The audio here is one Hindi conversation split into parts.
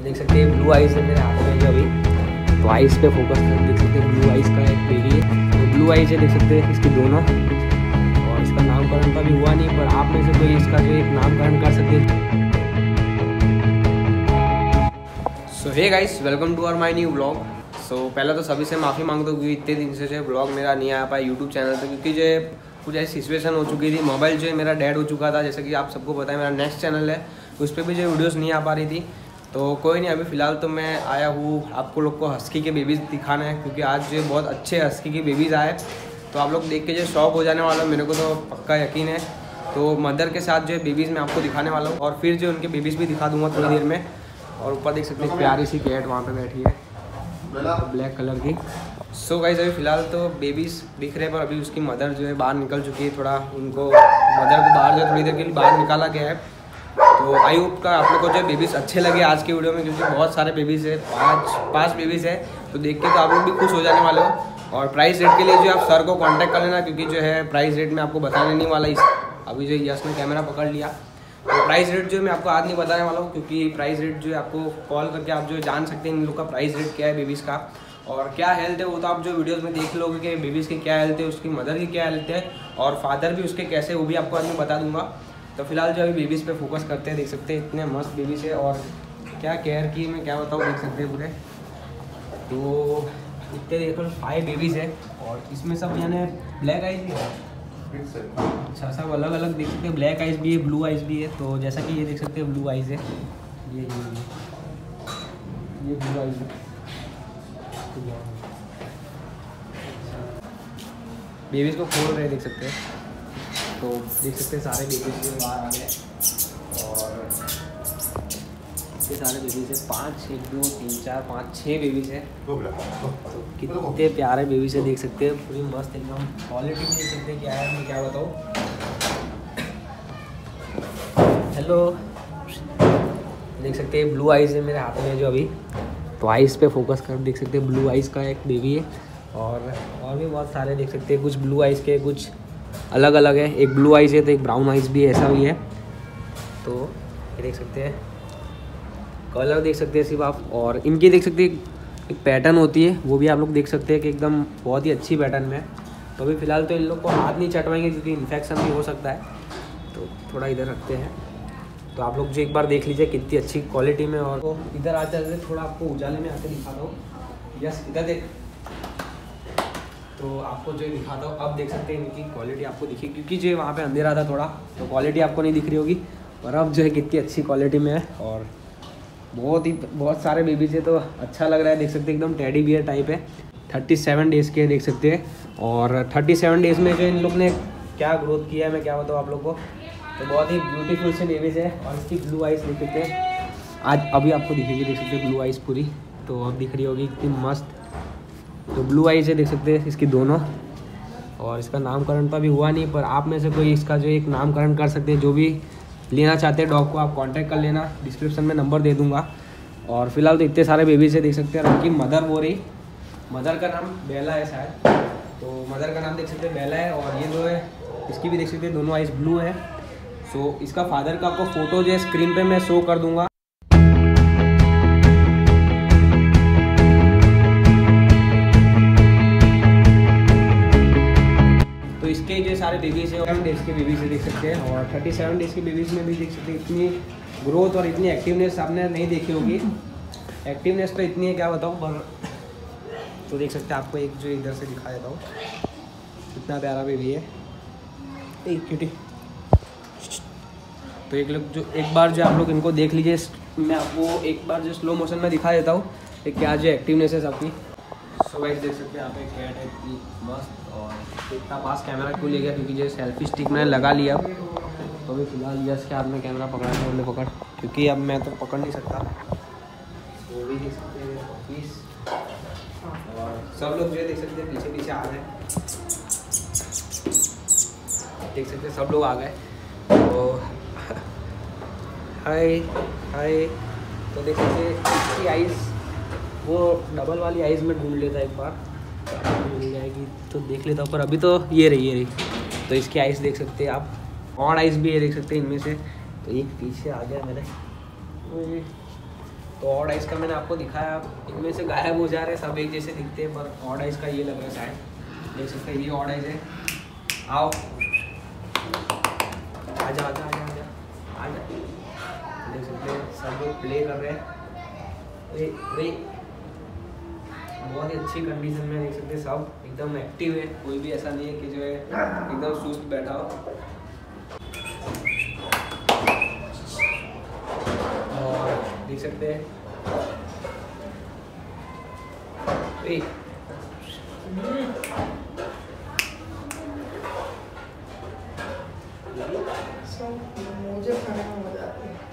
देख सकते हैं ब्लू आइज है मेरे हाथ में जो अभी, तो आइज पे फोकस कर देख सकते हैं। ब्लू आइज का एक बेबी है, तो ब्लू आइज है देख सकते हैं इसकी दोनों, और इसका नामकरण तो अभी हुआ नहीं, पर आप में से कोई इसका जो एक नामकरण कर सकते हैं। So hey guys, welcome to our my new vlog. So पहले तो सभी से माफ़ी मांगता हूँ क्योंकि इतने दिन से जो व्लॉग मेरा नहीं आ पाया यूट्यूब चैनल पे, क्योंकि जो कुछ ऐसी सिचुएशन हो चुकी थी। मोबाइल जो है मेरा डेड हो चुका था, जैसे कि आप सबको पता है। मेरा नेक्स्ट चैनल है, उस पर भी जो वीडियोस नहीं आ पा रही थी। तो कोई नहीं, अभी फ़िलहाल तो मैं आया हूँ आपको लोग को हस्की के बेबीज़ दिखाना है, क्योंकि आज जो बहुत अच्छे हस्की के बेबीज़ आए, तो आप लोग देख के जो शॉक हो जाने वाला, मेरे को तो पक्का यकीन है। तो मदर के साथ जो है बेबीज़ मैं आपको दिखाने वाला हूँ, और फिर जो उनके बेबीज़ भी दिखा दूँगा थोड़ी देर में। और ऊपर देख सकते हैं प्यारी सी कैट वहाँ पे बैठी है ब्लैक कलर की। सो गाइस, अभी फ़िलहाल तो बेबीज़ दिख रहे हैं, पर अभी उसकी मदर जो है बाहर निकल चुकी है। थोड़ा उनको मदर को बाहर जो थोड़ी देर के लिए बाहर निकाला गया है। तो आई होप का आप लोग को जो बेबीज़ अच्छे लगे आज की वीडियो में, क्योंकि बहुत सारे बेबीज़ है, पाँच बेबीज़ है। तो देख के तो आप लोग भी खुश हो जाने वाले हो। और प्राइस रेट के लिए जो आप सर को कॉन्टैक्ट कर लेना, क्योंकि जो है प्राइस रेट में आपको बताने नहीं वाला। अभी जो यस ने कैमरा पकड़ लिया, तो प्राइस रेट जो मैं आपको आज नहीं बताने वाला हूँ, क्योंकि प्राइस रेट जो है आपको कॉल करके आप जो जान सकते हैं इन लोग का प्राइस रेट क्या है बेबीज़ का, और क्या हेल्थ है वो तो आप जो वीडियोस में देख लोगे कि बेबीज़ की क्या हेल्थ है, उसकी मदर की क्या हेल्थ है, और फादर भी उसके कैसे, वो भी आपको आज मैं बता दूंगा। तो फिलहाल जो अभी बेबीज़ पे फोकस करते हैं। देख सकते हैं इतने मस्त बेबीज़ है, और क्या केयर की मैं क्या बताऊँ, देख सकते हैं पूरे। तो इतने देखो 5 बेबीज़ है, और इसमें सब यानी ब्लैक आइज भी है। अच्छा, सब अलग अलग देख सकते हैं, ब्लैक आइज भी है, ब्लू आइज भी है। तो जैसा कि ये देख सकते हैं ब्लू आइज है, ये ब्लू आइज है। बेबीज़ को खोल रहे देख सकते हैं। तो देख सकते हैं सारे बेबीज़ जो बाहर आ गए, और इतने सारे बेबीज़ है, 5 1 2 3 4 5 6 बेबीज़ है। तो कितने प्यारे बेबीज़ है देख सकते हैं, पूरी मस्त एकदम क्वालिटी में देख सकते हैं। क्या है मैं क्या बताऊँ। हेलो, देख सकते हैं ब्लू आइज़ है मेरे हाथ में जो अभी, तो आइज़ पे फोकस कर देख सकते हैं। ब्लू आइज़ का एक बेबी है, और भी बहुत सारे देख सकते हैं। कुछ ब्लू आइज़ के कुछ अलग अलग है, एक ब्लू आइज़ है तो एक ब्राउन आइज़ भी ऐसा भी है। तो ये देख सकते हैं, कलर देख सकते हैं सिर्फ आप, और इनकी देख सकते हैं एक पैटर्न होती है, वो भी आप लोग देख सकते हैं कि एकदम बहुत ही अच्छी पैटर्न में। तो अभी फ़िलहाल तो इन लोग को हाथ नहीं चटवाएंगे, क्योंकि इन्फेक्शन भी हो सकता है। तो थोड़ा इधर रखते हैं। तो आप लोग जो एक बार देख लीजिए कितनी अच्छी क्वालिटी में। और तो इधर आ जाते थोड़ा आपको उजाले में आके दिखाता हूँ। यस, इधर देख, तो आपको जो दिखाता हूँ। अब देख सकते हैं इनकी क्वालिटी आपको दिखी, क्योंकि जो वहाँ पे अंधेरा था थोड़ा, तो क्वालिटी आपको नहीं दिख रही होगी, पर अब जो है कितनी अच्छी क्वालिटी में है। और बहुत सारे बेबीज है, तो अच्छा लग रहा है। देख सकते हैं एकदम टेडी बियर टाइप है। 37 डेज़ के देख सकते हैं, और 37 डेज़ में जो इन लोग ने क्या ग्रोथ किया है मैं क्या बताऊँ आप लोग को। तो बहुत ही ब्यूटीफुल से बेबीज़ है, और इसकी ब्लू आइज़ देख सकते हैं। आज अभी आपको दिखेगी, देख सकते हैं ब्लू आइज़ पूरी, तो अब दिख रही होगी इतनी मस्त। तो ब्लू आइज़ है देख सकते हैं इसकी दोनों, और इसका नामकरण तो अभी हुआ नहीं, पर आप में से कोई इसका जो एक नामकरण कर सकते हैं। जो भी लेना चाहते हैं डॉग को, आप कांटेक्ट कर लेना, डिस्क्रिप्शन में नंबर दे दूंगा। और फिलहाल तो इतने सारे बेबीज़ है देख सकते हैं। उनकी मदर हो रही, मदर का नाम बेला है शायद, तो मदर का नाम देख सकते हैं बेला है। और ये जो है इसकी भी देख सकते हैं दोनों आइज़ ब्लू है। सो इसका फादर का आपको फ़ोटो जो है स्क्रीन पे मैं शो कर दूंगा। तो इसके जो सारे बेबीज़ है 7 डेज़ के बेबीज़ है देख सकते हैं, और 37 डेज़ के बेबीज़ में भी देख सकते हैं इतनी ग्रोथ और इतनी एक्टिवनेस आपने नहीं देखी होगी। एक्टिवनेस तो इतनी है क्या बताऊँ, पर तो देख सकते हैं आपको एक जो इधर से दिखा देता हूँ, कितना प्यारा बेबी है, एक क्यूटी। तो एक बार जो आप लोग इनको देख लीजिए, मैं आपको एक बार जो स्लो मोशन में दिखा देता हूँ कि क्या जो एक्टिवनेस है सबकी। सो गाइस, देख सकते हैं यहाँ पे कैट है इतनी मस्त, और इतना पास कैमरा क्यों ले गया, क्योंकि जो सेल्फी स्टिक मैंने लगा लिया। तो अभी फिलहाल यस के हाथ में कैमरा पकड़ा है, बोले पकड़, क्योंकि अब मैं तो पकड़ नहीं सकता। वो भी देख सकते हैं ऑफिस, और सब लोग जो है देख सकते हैं पीछे पीछे आ गए, देख सकते हैं सब लोग आ गए। तो हाय हाय, तो देख सकते हैं इसकी आइज़, वो डबल वाली आइज़ में ढूंढ लेता एक बार, मिल जाएगी तो देख लेता हूँ। पर अभी तो ये रही। तो इसकी आइज़ देख सकते हैं आप, और आइज़ भी है देख सकते हैं इनमें से। तो एक पीछे आ गया मेरे, तो ऑड आइज का मैंने आपको दिखाया, इनमें से गायब हो जा रहे हैं, सब एक जैसे दिखते हैं, पर ऑड आइज का ये लग रहा है शायद, देख सकते हैं ये ऑड आइज है। आओ आजा आजा आजा आजा आजा, देख सकते हैं सब लोग प्ले कर रहे हैं। वे बहुत ही अच्छी कंडीशन में, देख सकते हैं सब एकदम एक्टिव है, कोई भी ऐसा नहीं है कि जो है एकदम सुस्त बैठा हो। और देख सकते हैं मुझे खाने में मजा आती है।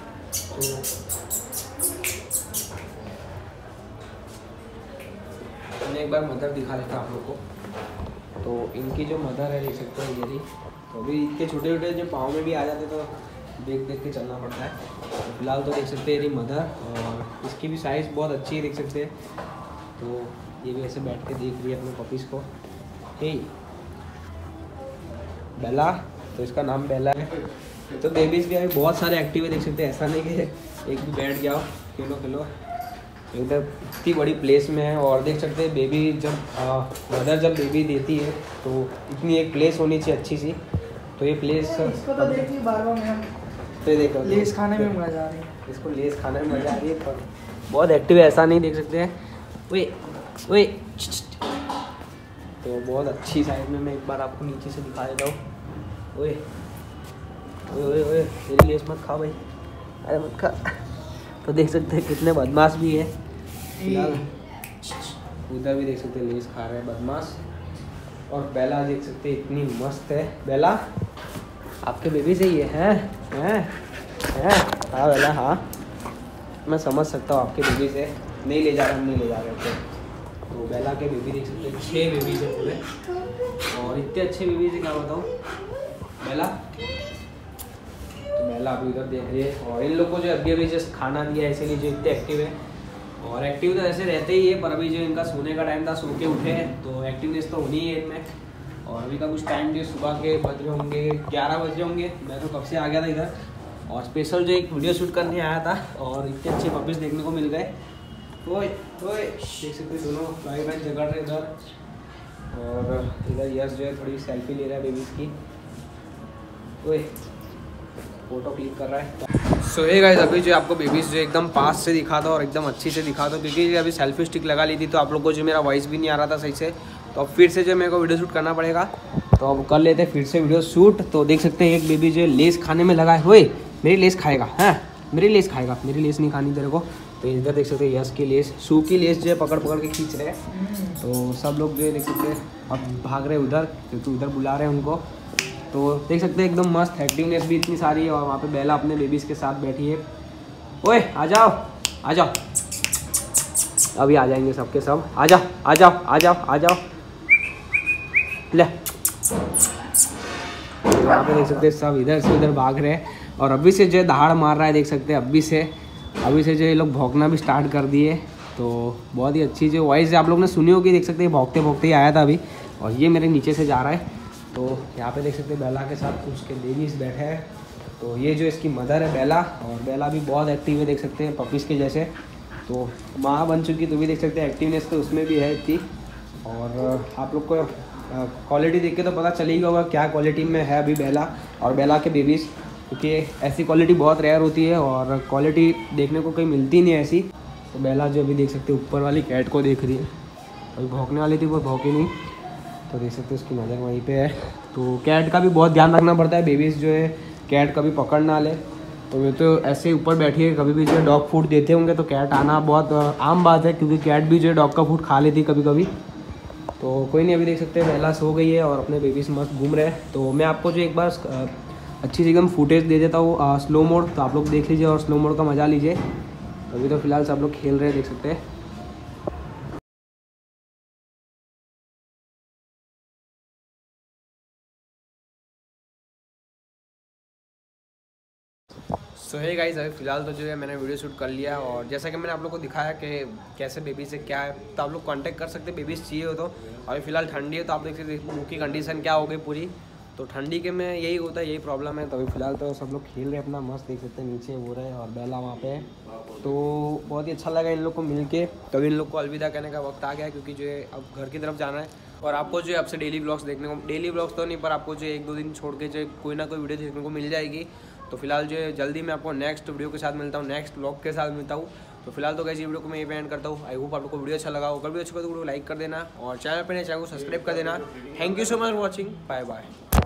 मैंने एक बार मदर दिखा देता आप लोग को। तो इनकी जो मदर है देख सकते हैं ये रही। तो अभी इनके छोटे छोटे जो पाँव में भी आ जाते तो देख देख के चलना पड़ता है। तो फिलहाल तो देख सकते हैं ये मदर, और इसकी भी साइज़ बहुत अच्छी है देख सकते हैं। तो ये भी ऐसे बैठ के देख रही है अपने पपीज़ को। हे बेला, तो इसका नाम बेला है। तो बेबीज़ भी अभी बहुत सारे एक्टिव है देख सकते हैं, ऐसा नहीं कि एक भी बैठ गया हो खेलो खेलो। इधर इतनी बड़ी प्लेस में है, और देख सकते हैं बेबी जब मदर जब बेबी देती है तो इतनी एक प्लेस होनी चाहिए अच्छी सी। तो ये प्लेस इसको तो देखिए बार-बार में तो देखो लेस खाने में मजा आ रही है, इसको लेस खाने में मजा आ रही है, पर बहुत एक्टिव है ऐसा नहीं, देख सकते हैं। ओए तो बहुत अच्छी साइड में मैं एक बार आपको नीचे से दिखा देता हूँ। ओए ओए ओए मेरी लेस मत खा भाई, अरे मत खा। तो देख सकते हैं कितने बदमाश भी है। फिलहाल उधर भी देख सकते हैं लेस खा रहे हैं बदमाश। और बेला देख सकते हैं इतनी मस्त है। बेला आपके बेबी से ही है? हाँ बेला हाँ, मैं समझ सकता हूँ आपके बेबी से नहीं ले जा रहे, हम नहीं ले जा रहे थे। तो बेला के बेबी देख सकते हैं 6 बेबीज है पूरे, और इतने अच्छे बेबीज है क्या बताऊँ। बेला तो बेला अभी उधर देख रही है, और इन लोग को जो अभी जस्ट खाना दिया है इसीलिए जो इतने एक्टिव है। और एक्टिव तो ऐसे रहते ही है, पर अभी जो इनका सोने का टाइम था, सो के उठे हैं तो एक्टिवनेस तो होनी है इनमें। और अभी का कुछ टाइम जो सुबह के बज रहे होंगे 11 बज रहे होंगे। मैं तो कब से आ गया था इधर, और स्पेशल जो एक वीडियो शूट करने आया था, और इतने अच्छे पपीज़ देखने को मिल गए। ओए देख सकते दोनों भाई बहन जगड़ रहे इधर, और इधर यश जो है थोड़ी सेल्फी ले रहा है बेबीज़ की। ओए फोटो क्लिक कर रहा है। सो हे गाइस, अभी जो आपको बेबीज़ जो एकदम पास से दिखा दो और एकदम अच्छी से दिखा दो, क्योंकि अभी सेल्फी स्टिक लगा ली थी तो आप लोग को जो मेरा वॉइस भी नहीं आ रहा था सही से। तो अब फिर से जो मेरे को वीडियो शूट करना पड़ेगा, तो अब कर लेते हैं फिर से वीडियो शूट। तो देख सकते हैं एक बेबी जो लेस खाने में लगा है। हुए मेरी लेस खाएगा, हाँ मेरी लेस खाएगा, मेरी लेस नहीं खानी तेरे को। तो इधर देख सकते हैं यश की लेस, शू की लेस जो है पकड़ पकड़ के खींच रहे हैं। तो सब लोग जो है देख सकते हैं अब भाग रहे हैं उधर, क्योंकि उधर बुला रहे हैं उनको। तो देख सकते हैं एकदम मस्त एक्टिवनेस भी इतनी सारी है, और वहाँ पे बेला अपने बेबीज़ के साथ बैठी है। ओए आ जाओ आ जाओ, अभी आ जाएंगे सबके सब, आ जाओ आ जाओ आ जाओ आ जाओ। ले यहाँ पे देख सकते हैं सब इधर से उधर भाग रहे हैं, और अभी से जो है दहाड़ मार रहा है देख सकते हैं। अभी से जो ये लोग भौंकना भी स्टार्ट कर दिए। तो बहुत ही अच्छी जो वॉइस आप लोग ने सुनी होगी, देख सकते हैं भौंकते भौंकते ही आया था अभी, और ये मेरे नीचे से जा रहा है। तो यहाँ पे देख सकते हैं बेला के साथ उसके बेबीज बैठे हैं। तो ये जो इसकी मदर है बेला, और बेला भी बहुत एक्टिव है देख सकते हैं पपीज़ के जैसे। तो माँ बन चुकी, तो भी देख सकते हैं एक्टिवनेस तो उसमें भी है इतनी। और आप लोग को क्वालिटी देख के तो पता चल ही होगा क्या क्वालिटी में है अभी बेला और बेला के बेबीज़, क्योंकि ऐसी क्वालिटी बहुत रेयर होती है और क्वालिटी देखने को कहीं मिलती नहीं है ऐसी। तो बेला जो अभी देख सकते हैं ऊपर वाली कैट को देख रही है, अभी भौंकने वाली थी वो भौंकी नहीं। तो देख सकते हैं उसकी नज़र वहीं पे है। तो कैट का भी बहुत ध्यान रखना पड़ता है, बेबीज़ जो है कैट कभी पकड़ ना ले। तो ये तो ऐसे ऊपर बैठी है, कभी भी जो है डॉग फूड देते होंगे तो कैट आना बहुत आम बात है, क्योंकि कैट भी जो है डॉग का फूड खा लेती कभी कभी। तो कोई नहीं, अभी देख सकते हैं बेला सो गई है और अपने बेबीज़ मस्त घूम रहे हैं। तो मैं आपको जो एक बार अच्छी सी एकदम फुटेज दे देता हूँ स्लो मोड, तो आप लोग देख लीजिए और स्लो मोड का मज़ा लीजिए। अभी तो फिलहाल सब लोग खेल रहे हैं देख सकते हैं। सो हे गाइस, अभी फ़िलहाल तो जो है मैंने वीडियो शूट कर लिया, और जैसा कि मैंने आप लोग को दिखाया कि कैसे बेबी से क्या है, तो आप लोग कांटेक्ट कर सकते हैं बेबीज़ चाहिए हो तो। अभी फ़िलहाल ठंडी है तो आप देख सकते मुँह की कंडीशन क्या हो गई पूरी। तो ठंडी के में यही होता है, यही प्रॉब्लम है। तो अभी फ़िलहाल तो सब लोग खेल रहे हैं अपना मस्त, देख सकते हैं नीचे हो रहे हैं, और बेला वहाँ पे है। तो बहुत ही अच्छा लगा इन लोग को मिल के। तो इन लोग को अलविदा कहने का वक्त आ गया है, क्योंकि जो है अब घर की तरफ जाना है। और आपको जो है अब से डेली ब्लॉग्स देखने को, डेली ब्लॉग्स तो नहीं, पर आपको जो 1-2 दिन छोड़ के जो कोई ना कोई वीडियो देखने को मिल जाएगी। तो फिलहाल जो है जल्दी मैं आपको नेक्स्ट वीडियो के साथ मिलता हूँ, नेक्स्ट ब्लॉग के साथ मिलता हूँ। तो फिलहाल तो कैसी वीडियो को मैं ये एंड करता हूँ। आई होप आपको वीडियो अच्छा लगा, अगर वीडियो अच्छा लगा तो वीडियो लाइक कर देना और चैनल पर नए चैनल को सब्सक्राइब कर देना। Thank you so much for watching, bye bye.